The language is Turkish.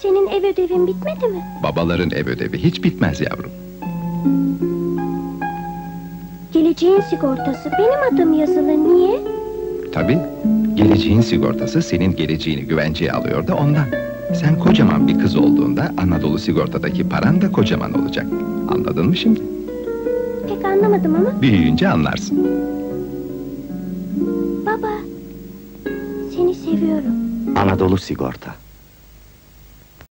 Senin ev ödevin bitmedi mi? Babaların ev ödevi hiç bitmez yavrum. Geleceğin sigortası benim adım yazılı, niye? Tabii, geleceğin sigortası senin geleceğini güvenceye alıyor da ondan. Sen kocaman bir kız olduğunda Anadolu Sigorta'daki paran da kocaman olacak. Anladın mı şimdi? Pek anlamadım ama. Büyüyünce anlarsın. Baba, seni seviyorum. Anadolu Sigorta.